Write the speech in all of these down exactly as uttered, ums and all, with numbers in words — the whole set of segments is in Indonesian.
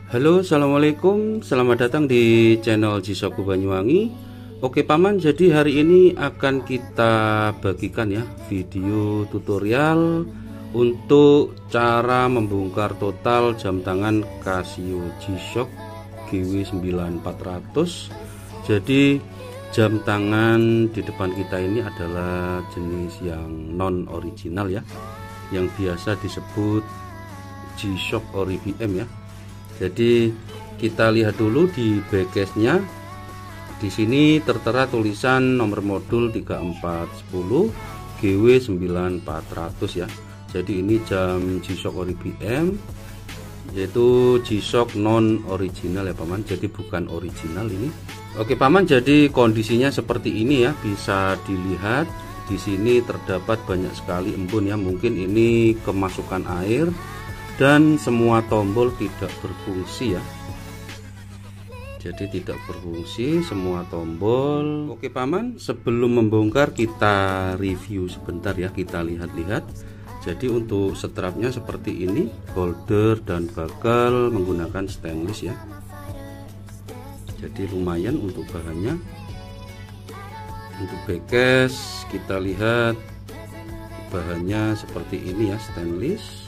Halo, assalamualaikum, selamat datang di channel Jisoku Banyuwangi. Oke paman, jadi hari ini akan kita bagikan ya video tutorial untuk cara membongkar total jam tangan Casio G-Shock G W sembilan empat ratus. Jadi jam tangan di depan kita ini adalah jenis yang non original ya, yang biasa disebut G-Shock Ori B M ya. Jadi kita lihat dulu di backcase-nya. Di sini tertera tulisan nomor modul tiga empat satu nol G W sembilan empat ratus ya. Jadi ini jam G-Shock Ori B M, yaitu G-Shock non original ya paman. Jadi bukan original ini. Oke paman, jadi kondisinya seperti ini ya. Bisa dilihat di sini terdapat banyak sekali embun ya. Mungkin ini kemasukan air dan semua tombol tidak berfungsi ya. Jadi tidak berfungsi semua tombol. Oke paman, sebelum membongkar kita review sebentar ya, kita lihat-lihat. Jadi untuk strapnya seperti ini, holder dan bakal menggunakan stainless ya. Jadi lumayan untuk bahannya. Untuk backcase kita lihat bahannya seperti ini ya, stainless.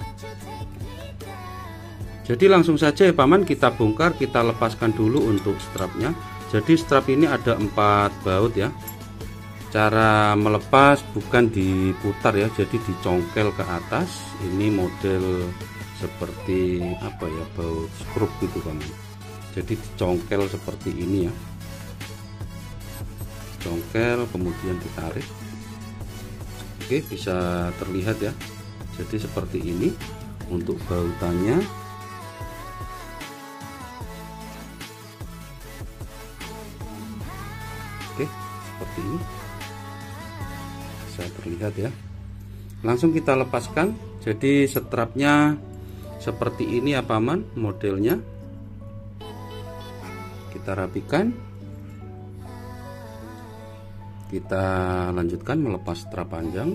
Jadi langsung saja ya paman, kita bongkar, kita lepaskan dulu untuk strapnya. Jadi strap ini ada empat baut ya. Cara melepas bukan diputar ya, jadi dicongkel ke atas. Ini model seperti apa ya, baut skrup gitu paman. Jadi dicongkel seperti ini ya. Congkel kemudian ditarik. Oke, bisa terlihat ya. Jadi seperti ini untuk bautannya. Oke, seperti ini bisa terlihat ya. Langsung kita lepaskan. Jadi strapnya seperti ini ya paman, modelnya. Kita rapikan. Kita lanjutkan melepas strap panjang.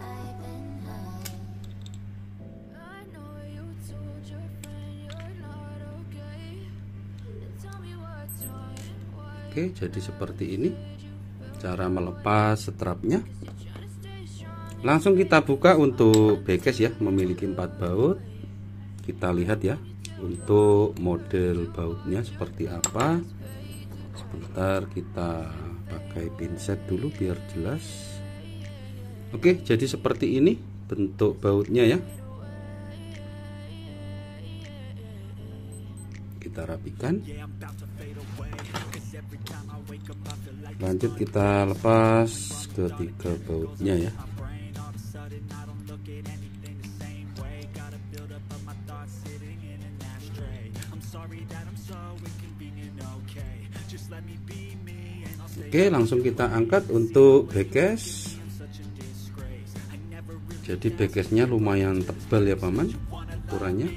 Oke, jadi seperti ini cara melepas strapnya. Langsung kita buka untuk backcase ya, memiliki empat baut. Kita lihat ya untuk model bautnya seperti apa. Sebentar kita pakai pinset dulu biar jelas. Oke, jadi seperti ini bentuk bautnya ya. Kita rapikan. Lanjut kita lepas ketiga bautnya ya. Oke, langsung kita angkat untuk backcase. Jadi backcase-nya lumayan tebal ya paman ukurannya.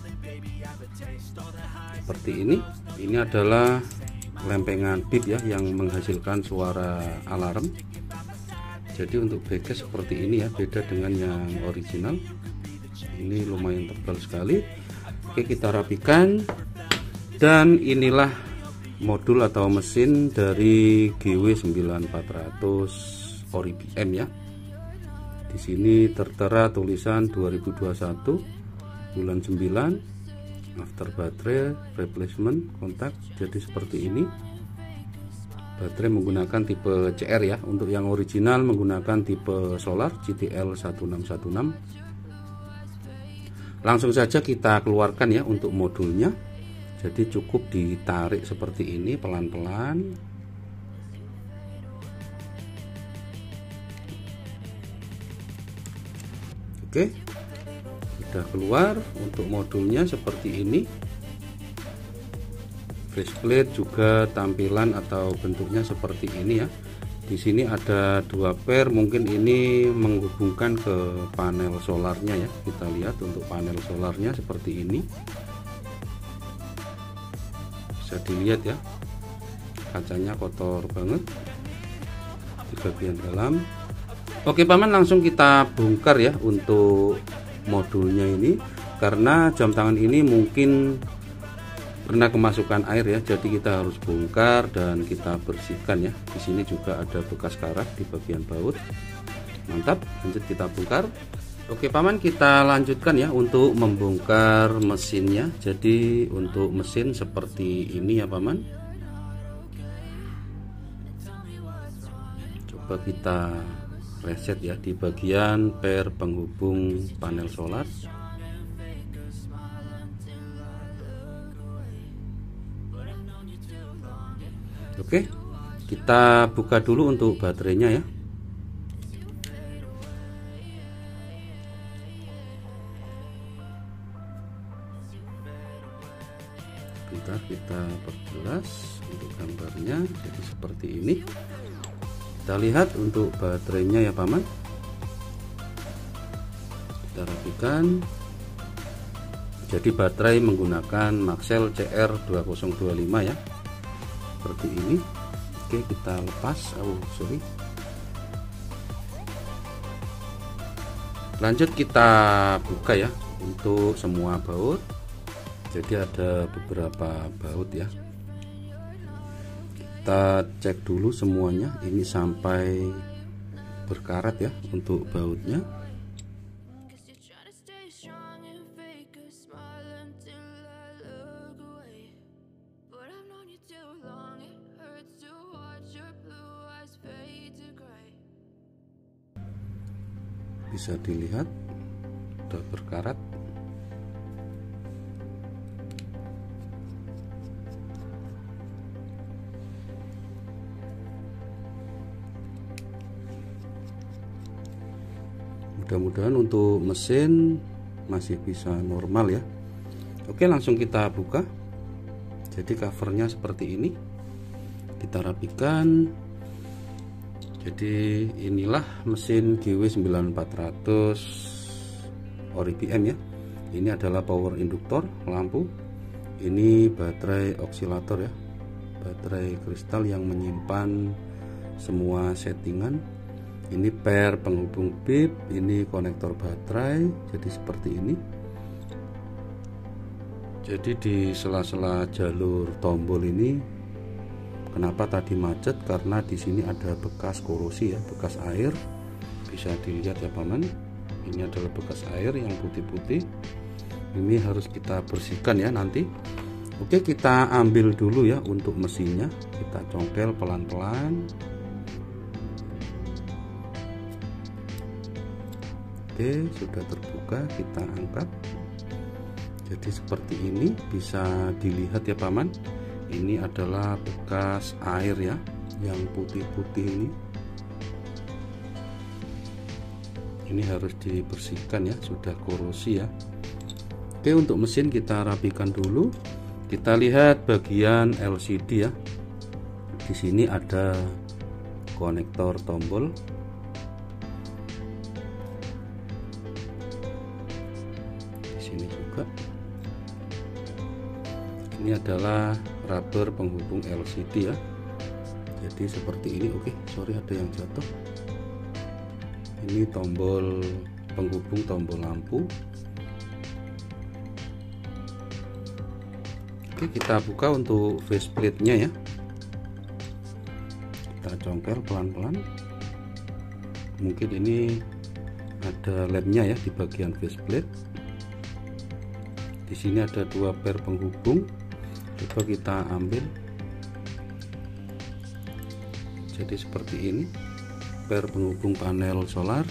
Seperti ini. Ini adalah lempengan bib ya yang menghasilkan suara alarm. Jadi untuk backcase seperti ini ya, beda dengan yang original. Ini lumayan tebal sekali. Oke, kita rapikan. Dan inilah modul atau mesin dari G W sembilan empat ratus Ori B M ya. Di sini tertera tulisan dua ribu dua puluh satu bulan sembilan, after baterai replacement kontak. Jadi seperti ini. Baterai menggunakan tipe C R ya. Untuk yang original menggunakan tipe solar G T L satu enam satu enam. Langsung saja kita keluarkan ya untuk modulnya. Jadi cukup ditarik seperti ini pelan-pelan. Oke, sudah keluar. Untuk modulnya seperti ini. Faceplate juga tampilan atau bentuknya seperti ini ya. Di sini ada dua pair, mungkin ini menghubungkan ke panel solarnya ya. Kita lihat untuk panel solarnya seperti ini. Bisa dilihat ya, kacanya kotor banget di bagian dalam. Oke paman, langsung kita bongkar ya untuk modulnya ini, karena jam tangan ini mungkin pernah kemasukan air ya, jadi kita harus bongkar dan kita bersihkan ya. Di sini juga ada bekas karat di bagian baut. Mantap, lanjut kita bongkar. Oke paman, kita lanjutkan ya untuk membongkar mesinnya. Jadi untuk mesin seperti ini ya paman. Coba kita reset ya di bagian per penghubung panel solar. Oke, kita buka dulu untuk baterainya ya. Bentar, kita perjelas untuk gambarnya. Jadi seperti ini. Kita lihat untuk baterainya ya paman. Kita rapikan. Jadi baterai menggunakan Maxell C R dua nol dua lima ya, seperti ini. Oke, kita lepas. Oh sorry. Lanjut kita buka ya untuk semua baut. Jadi ada beberapa baut ya. Kita cek dulu semuanya, ini sampai berkarat ya untuk bautnya. Bisa dilihat udah berkarat. Mudah-mudahan untuk mesin masih bisa normal ya. Oke, langsung kita buka. Jadi covernya seperti ini. Kita rapikan. Jadi inilah mesin G W sembilan empat ratus ori B M ya. Ini adalah power induktor lampu. Ini baterai oksilator ya. Baterai kristal yang menyimpan semua settingan. Ini per penghubung bib, ini konektor baterai. Jadi seperti ini. Jadi di sela-sela jalur tombol ini, kenapa tadi macet? Karena di sini ada bekas korosi ya, bekas air. Bisa dilihat ya paman. Ini adalah bekas air yang putih-putih. Ini harus kita bersihkan ya nanti. Oke, kita ambil dulu ya untuk mesinnya. Kita congkel pelan-pelan. Oke, sudah terbuka, kita angkat. Jadi seperti ini, bisa dilihat ya paman. Ini adalah bekas air ya, yang putih-putih ini. Ini harus dibersihkan ya, sudah korosi ya. Oke, untuk mesin kita rapikan dulu. Kita lihat bagian L C D ya. Di sini ada konektor tombol. Ini juga, ini adalah rubber penghubung L C D ya. Jadi seperti ini. Oke, sorry ada yang jatuh. Ini tombol penghubung tombol lampu. Oke, kita buka untuk faceplate-nya ya. Kita congkel pelan-pelan. Mungkin ini ada lemnya ya di bagian faceplate. Di sini ada dua per penghubung. Coba kita ambil. Jadi seperti ini per penghubung panel solar.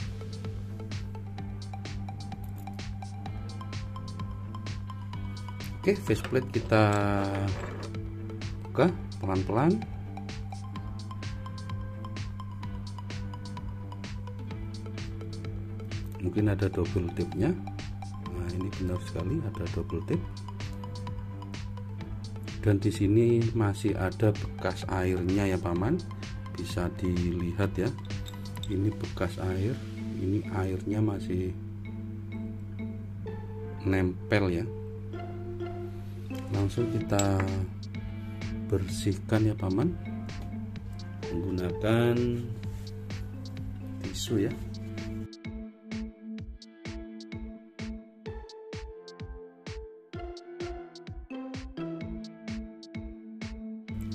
Oke, faceplate kita buka pelan-pelan. Mungkin ada double tipnya. Nah, ini benar sekali ada double tip. Dan di sini masih ada bekas airnya ya paman. Bisa dilihat ya. Ini bekas air. Ini airnya masih nempel ya. Langsung kita bersihkan ya paman menggunakan tisu ya.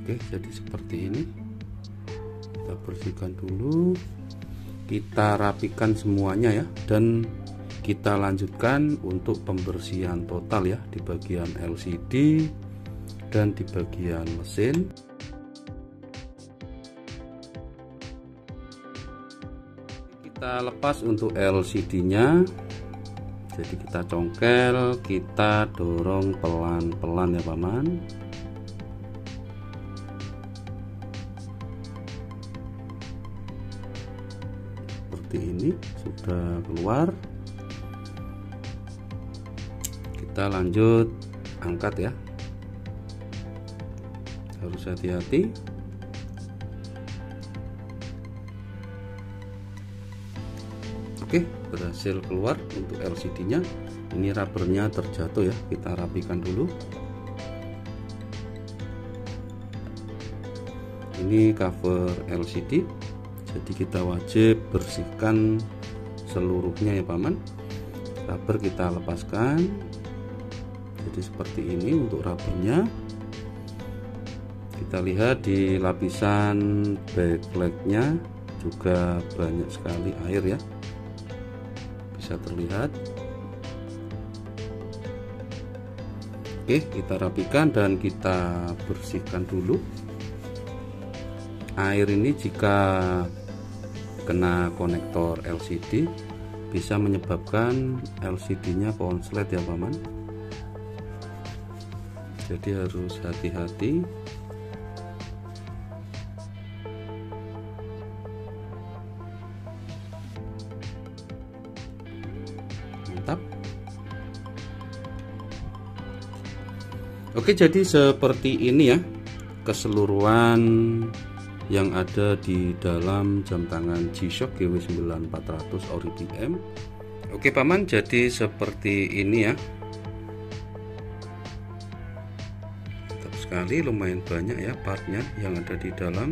Oke, jadi seperti ini. Kita bersihkan dulu, kita rapikan semuanya ya, dan kita lanjutkan untuk pembersihan total ya di bagian L C D dan di bagian mesin. Kita lepas untuk L C D-nya. Jadi kita congkel, kita dorong pelan-pelan ya paman. Seperti ini sudah keluar. Kita lanjut angkat ya, harus hati-hati. Oke, berhasil keluar untuk L C D-nya. Ini rubbernya terjatuh ya, kita rapikan dulu. Ini cover L C D, jadi kita wajib bersihkan seluruhnya ya paman. Rubber kita lepaskan. Jadi seperti ini untuk rubbernya. Kita lihat di lapisan backlightnya juga banyak sekali air ya, bisa terlihat. Oke, kita rapikan dan kita bersihkan dulu. Air ini jika kena konektor L C D bisa menyebabkan L C D-nya konslet ya paman. Jadi harus hati-hati. Mantap. Oke, jadi seperti ini ya keseluruhan yang ada di dalam jam tangan G-Shock G W sembilan empat ratus ori B M. Oke paman, jadi seperti ini ya. Sekali lumayan banyak ya partnya yang ada di dalam.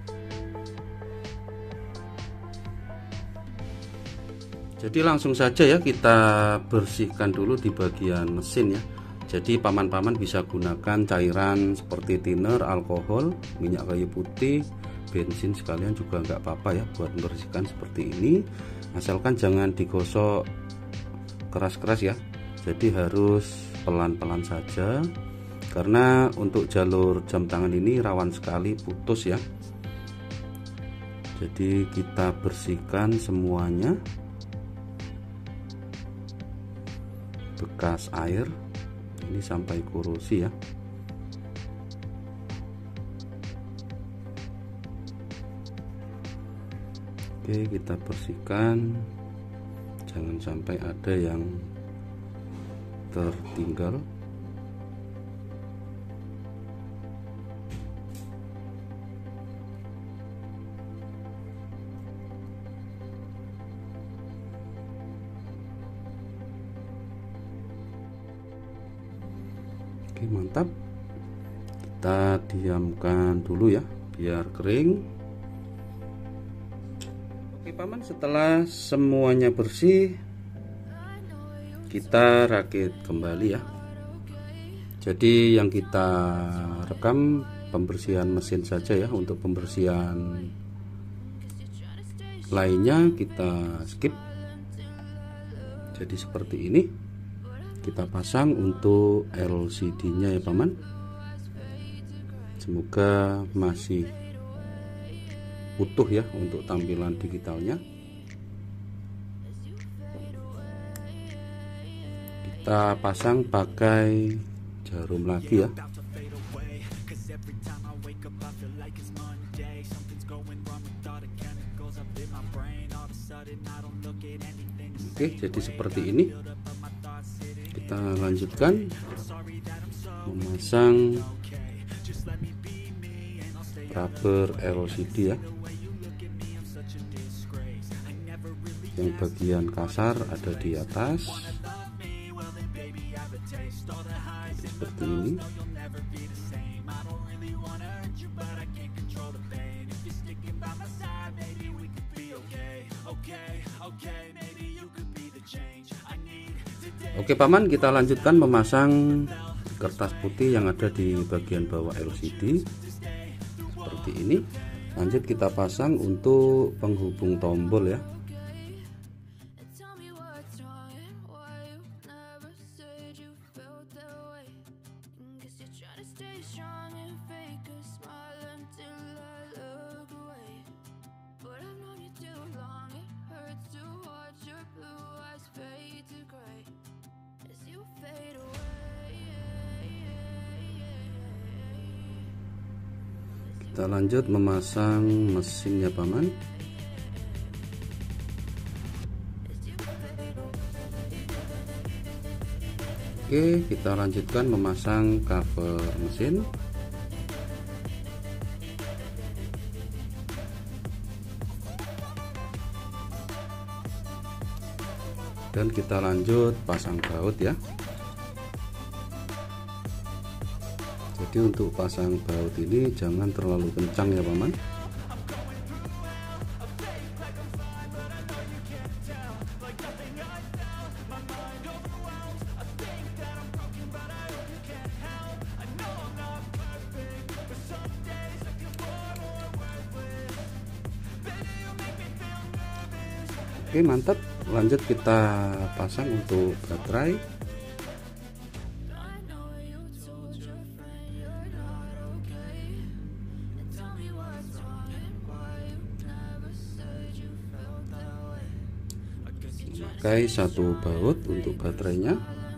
Jadi langsung saja ya kita bersihkan dulu di bagian mesin ya. Jadi paman-paman bisa gunakan cairan seperti thinner, alkohol, minyak kayu putih, bensin sekalian juga nggak apa-apa ya buat membersihkan seperti ini, asalkan jangan digosok keras-keras ya. Jadi harus pelan-pelan saja, karena untuk jalur jam tangan ini rawan sekali putus ya. Jadi kita bersihkan semuanya, bekas air ini sampai korosi ya. Oke, kita bersihkan, jangan sampai ada yang tertinggal. Oke, mantap. Kita diamkan dulu ya biar kering. Oke paman, setelah semuanya bersih kita rakit kembali ya. Jadi yang kita rekam pembersihan mesin saja ya, untuk pembersihan lainnya kita skip. Jadi seperti ini kita pasang untuk L C D-nya ya paman. Semoga masih utuh ya untuk tampilan digitalnya. Kita pasang pakai jarum lagi ya. Oke, jadi seperti ini. Kita lanjutkan memasang rubber L C D ya. Yang bagian kasar ada di atas seperti ini. Oke paman, kita lanjutkan memasang kertas putih yang ada di bagian bawah L C D. seperti ini. Lanjut kita pasang untuk penghubung tombol ya. Kita lanjut memasang mesin ya paman. Oke, kita lanjutkan memasang cover mesin. Dan kita lanjut pasang baut ya. Jadi untuk pasang baut ini jangan terlalu kencang ya paman. Oke, mantap. Lanjut kita pasang untuk baterai. Pakai satu baut untuk baterainya.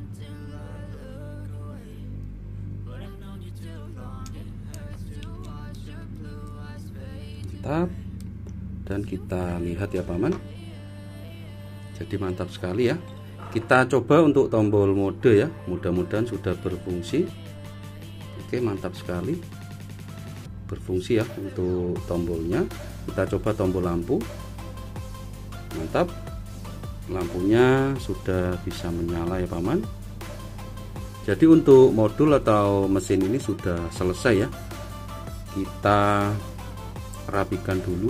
Mantap. Dan kita lihat ya paman. Jadi mantap sekali ya. Kita coba untuk tombol mode ya. Mudah-mudahan sudah berfungsi. Oke, mantap sekali. Berfungsi ya untuk tombolnya. Kita coba tombol lampu. Mantap. Lampunya sudah bisa menyala ya paman. Jadi untuk modul atau mesin ini sudah selesai ya. Kita rapikan dulu.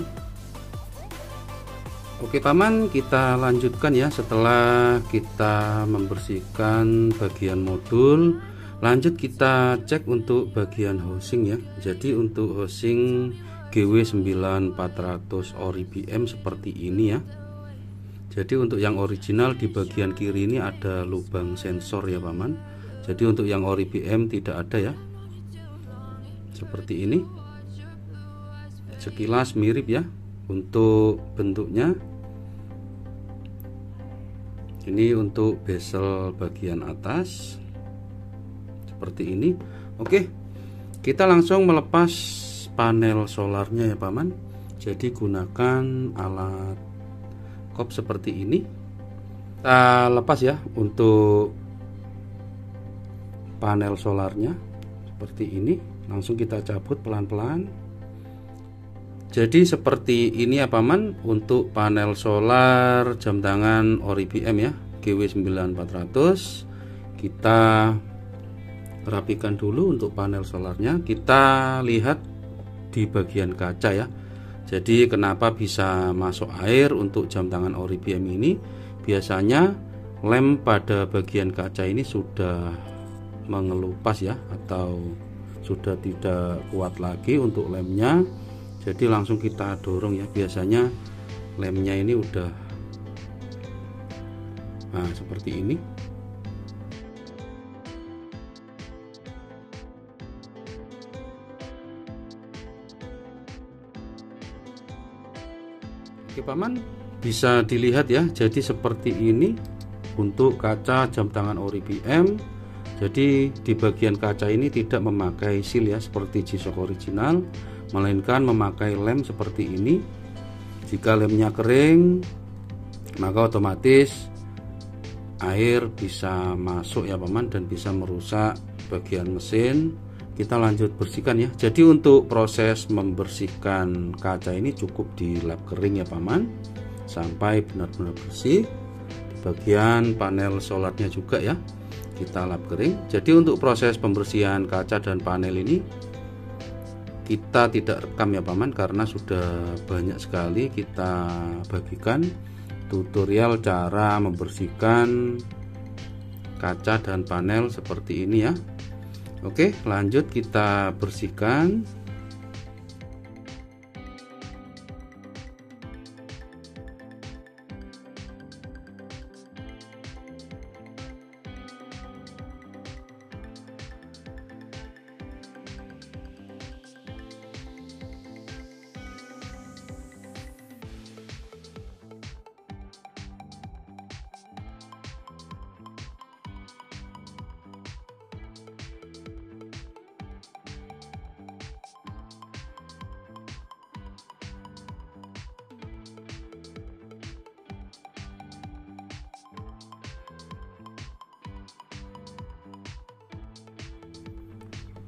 Oke paman, kita lanjutkan ya. Setelah kita membersihkan bagian modul, lanjut kita cek untuk bagian housing ya. Jadi untuk housing G W sembilan empat ratus ori B M seperti ini ya. Jadi untuk yang original di bagian kiri ini ada lubang sensor ya paman. Jadi untuk yang ori B M tidak ada ya. Seperti ini. Sekilas mirip ya untuk bentuknya. Ini untuk bezel bagian atas seperti ini. Oke, kita langsung melepas panel solarnya ya paman. Jadi gunakan alat kop seperti ini. Kita lepas ya untuk panel solarnya seperti ini. Langsung kita cabut pelan-pelan. Jadi seperti ini ya paman untuk panel solar jam tangan ori B M ya, G W sembilan empat ratus. Kita rapikan dulu untuk panel solarnya. Kita lihat di bagian kaca ya. Jadi kenapa bisa masuk air untuk jam tangan ori B M ini? Biasanya lem pada bagian kaca ini sudah mengelupas ya, atau sudah tidak kuat lagi untuk lemnya. Jadi langsung kita dorong ya. Biasanya lemnya ini udah nah seperti ini. Oke paman, bisa dilihat ya. Jadi seperti ini untuk kaca jam tangan ori B M. Jadi di bagian kaca ini tidak memakai seal ya seperti G-Shock original, melainkan memakai lem seperti ini. Jika lemnya kering, maka otomatis air bisa masuk ya paman dan bisa merusak bagian mesin. Kita lanjut bersihkan ya. Jadi untuk proses membersihkan kaca ini cukup di lap kering ya paman, sampai benar-benar bersih. Di bagian panel solarnya juga ya, kita lap kering. Jadi untuk proses pembersihan kaca dan panel ini kita tidak rekam ya paman, karena sudah banyak sekali kita bagikan tutorial cara membersihkan kaca dan panel seperti ini ya. Oke, lanjut kita bersihkan.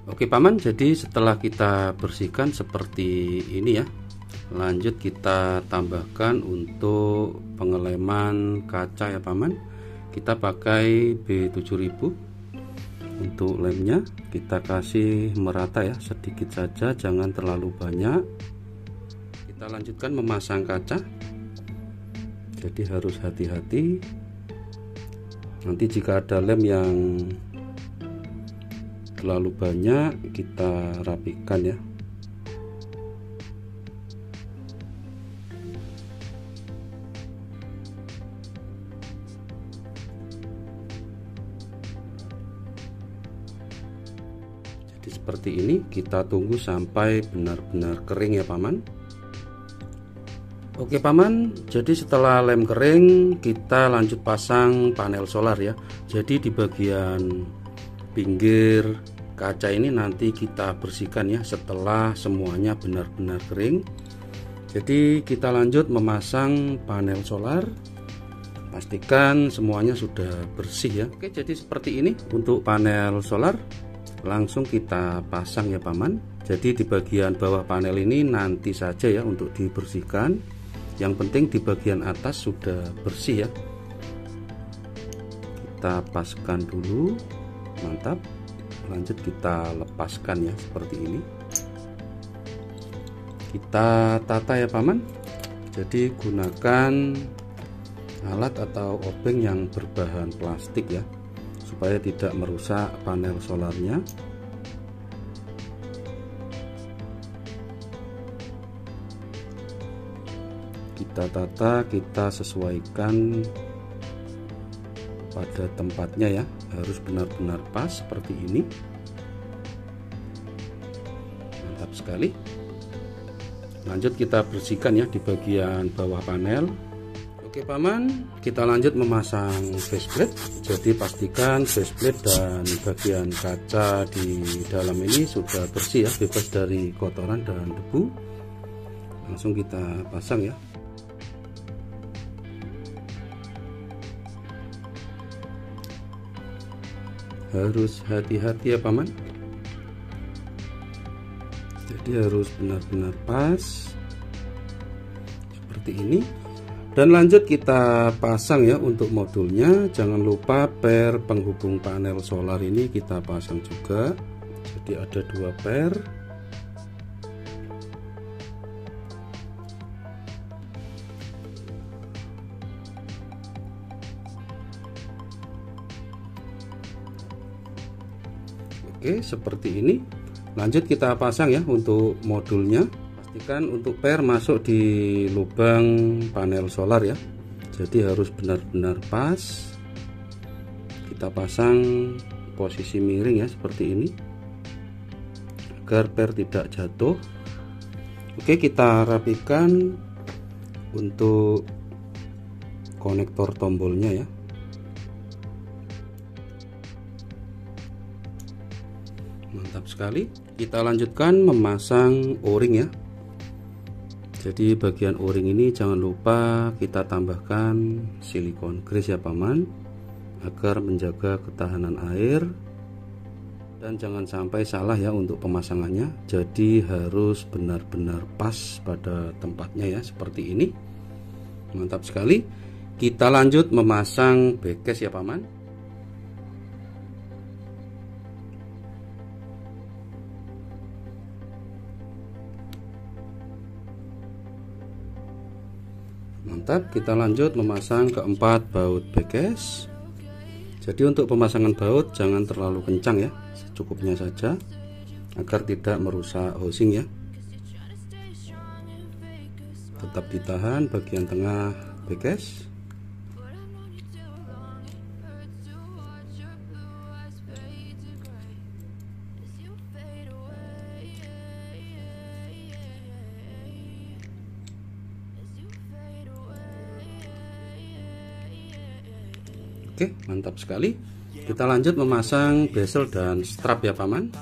Oke paman, jadi setelah kita bersihkan seperti ini ya, lanjut kita tambahkan untuk pengeleman kaca ya paman. Kita pakai B tujuh ribu. Untuk lemnya kita kasih merata ya, sedikit saja, jangan terlalu banyak. Kita lanjutkan memasang kaca, jadi harus hati-hati. Nanti jika ada lem yang terlalu banyak kita rapikan ya. Jadi seperti ini, kita tunggu sampai benar-benar kering ya paman. Oke paman, jadi setelah lem kering kita lanjut pasang panel solar ya. Jadi di bagian pinggir kaca ini nanti kita bersihkan ya setelah semuanya benar-benar kering. Jadi kita lanjut memasang panel solar, pastikan semuanya sudah bersih ya. Oke, jadi seperti ini untuk panel solar, langsung kita pasang ya paman. Jadi di bagian bawah panel ini nanti saja ya untuk dibersihkan, yang penting di bagian atas sudah bersih ya. Kita paskan dulu, mantap. Lanjut kita lepaskan ya seperti ini. Kita tata ya paman. Jadi gunakan alat atau obeng yang berbahan plastik ya, supaya tidak merusak panel solarnya. Kita tata, kita sesuaikan pada tempatnya ya, harus benar-benar pas seperti ini. Mantap sekali. Lanjut kita bersihkan ya di bagian bawah panel. Oke paman, kita lanjut memasang faceplate. Jadi pastikan faceplate dan bagian kaca di dalam ini sudah bersih ya, bebas dari kotoran dan debu. Langsung kita pasang ya. Harus hati-hati ya paman, jadi harus benar-benar pas seperti ini. Dan lanjut kita pasang ya untuk modulnya. Jangan lupa per penghubung panel solar ini kita pasang juga, jadi ada dua per. Oke, seperti ini. Lanjut kita pasang ya untuk modulnya. Pastikan untuk per masuk di lubang panel solar ya. Jadi harus benar-benar pas. Kita pasang posisi miring ya seperti ini, agar per tidak jatuh. Oke, kita rapikan untuk konektor tombolnya ya. Mantap sekali. Kita lanjutkan memasang o-ring ya. Jadi bagian o-ring ini jangan lupa kita tambahkan silikon grease ya paman, agar menjaga ketahanan air. Dan jangan sampai salah ya untuk pemasangannya. Jadi harus benar-benar pas pada tempatnya ya, seperti ini. Mantap sekali. Kita lanjut memasang backcase ya paman. Mantap, kita lanjut memasang keempat baut backcase. Jadi untuk pemasangan baut jangan terlalu kencang ya, secukupnya saja agar tidak merusak housing ya. Tetap ditahan bagian tengah backcase. Oke, mantap sekali. Kita lanjut memasang bezel dan strap ya paman.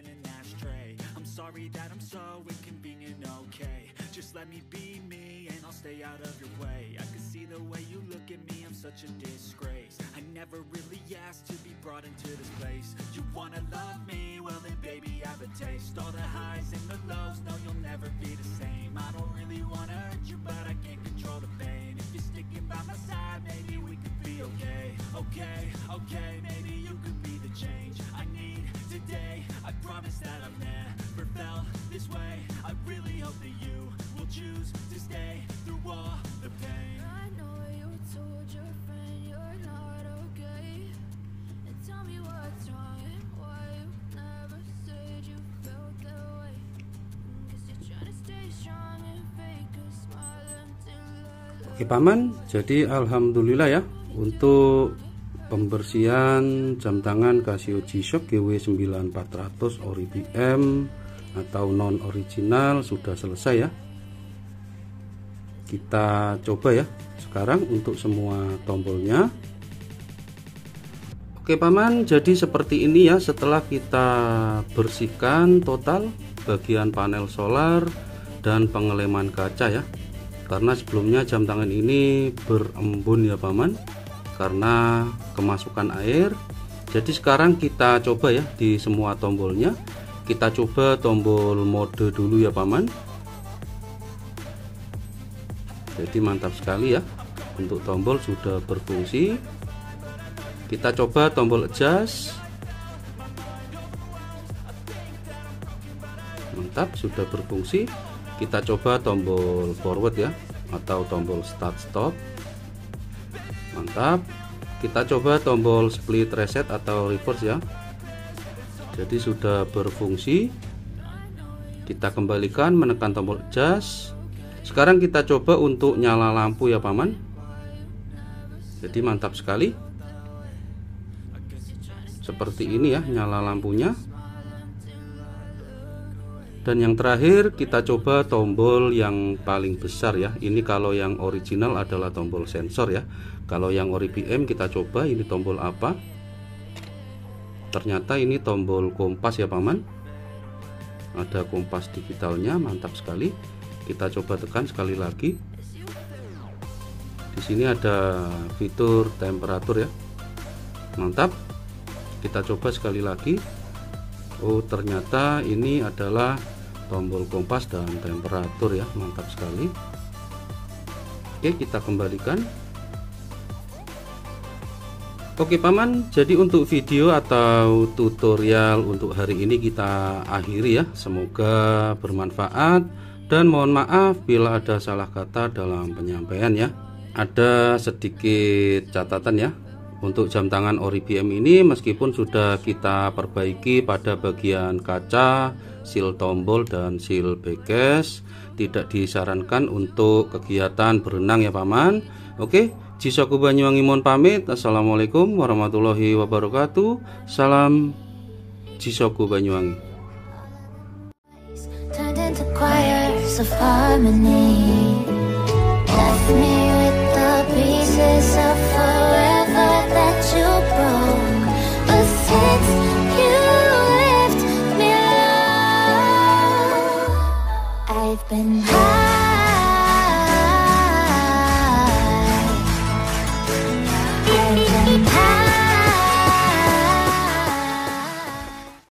Sorry that I'm so inconvenient, okay? Just let me be me and I'll stay out of your way. I can see the way you look at me, I'm such a disgrace. I never really asked to be brought into this place. You wanna love me? Well then baby, have a taste. All the highs and the lows, no you'll never be the same. I don't really wanna hurt you, but I can't control the pain. If you're sticking by my side, maybe we could be okay. Okay, okay, maybe you could be the change I need today. I promise that I've never felt this way. I really hope that you will choose to stay through all the pain. I know you told your friend you're not okay, and tell me what's wrong and why you never said you felt that way. Guess you're trying to stay strong and fake a smile until I love. Oke paman, jadi alhamdulillah ya, untuk pembersihan jam tangan Casio G-Shock G W sembilan empat ratus ori B M atau non original sudah selesai ya. Kita coba ya sekarang untuk semua tombolnya. Oke paman, jadi seperti ini ya setelah kita bersihkan total bagian panel solar dan pengeleman kaca ya. Karena sebelumnya jam tangan ini berembun ya paman, karena kemasukan air. Jadi sekarang kita coba ya di semua tombolnya. Kita coba tombol mode dulu ya paman. Jadi mantap sekali ya, untuk tombol sudah berfungsi. Kita coba tombol adjust. Mantap, sudah berfungsi. Kita coba tombol forward ya, atau tombol start stop. Mantap. Kita coba tombol split reset atau reverse ya. Jadi sudah berfungsi. Kita kembalikan, menekan tombol adjust. Sekarang kita coba untuk nyala lampu ya paman. Jadi mantap sekali. Seperti ini ya nyala lampunya. Dan yang terakhir kita coba tombol yang paling besar ya. Ini kalau yang original adalah tombol sensor ya. Kalau yang ori B M kita coba ini tombol apa. Ternyata ini tombol kompas ya paman. Ada kompas digitalnya, mantap sekali. Kita coba tekan sekali lagi. Di sini ada fitur temperatur ya. Mantap. Kita coba sekali lagi. Oh, ternyata ini adalah tombol kompas dan temperatur ya. Mantap sekali. Oke, kita kembalikan. Oke paman, jadi untuk video atau tutorial untuk hari ini kita akhiri ya. Semoga bermanfaat dan mohon maaf bila ada salah kata dalam penyampaian ya. Ada sedikit catatan ya. Untuk jam tangan ori B M ini meskipun sudah kita perbaiki pada bagian kaca, seal tombol dan seal backcase, tidak disarankan untuk kegiatan berenang ya paman. Oke, G-Shock Banyuwangi mohon pamit. Assalamualaikum warahmatullahi wabarakatuh. Salam G-Shock Banyuwangi. Turned into choirs of harmony, left me with the pieces of forever that you broke. But since you left me alone, I've been